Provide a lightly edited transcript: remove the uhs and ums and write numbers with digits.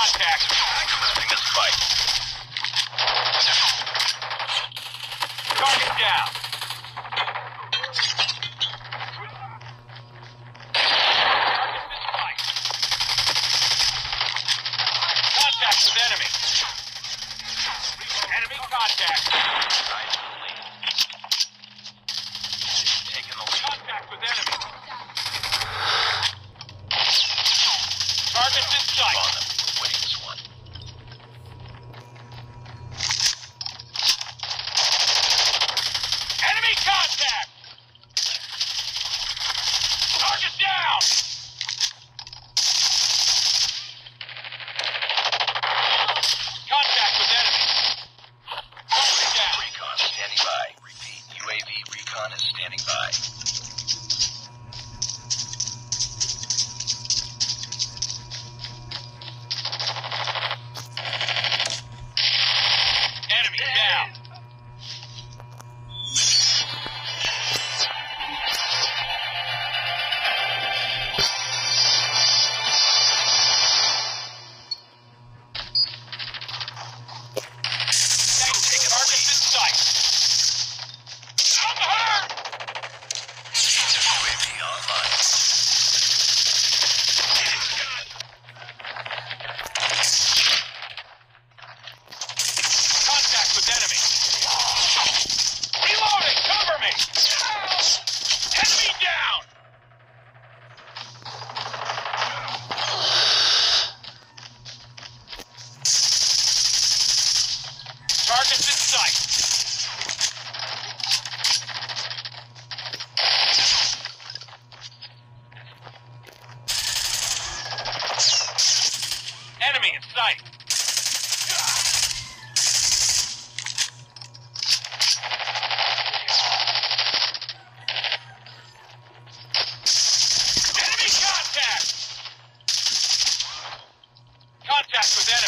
contact. Commencing this fight. Target down. Target's in sight. Contact with enemy. Enemy contact. Rise to the lead. Taking the lead. Contact with enemy. Target's in sight. On them. We're winning this one. Enemy contact! Target down! Contact with enemy. Target down. Recon standing by. Repeat. UAV recon is standing by. Enemy down. Target's in sight. I'm hurt! UAV online. Contact with enemy. Reloading! Cover me! Enemy down! Target's in sight. Enemy in sight. Enemy contact! Contact with enemy.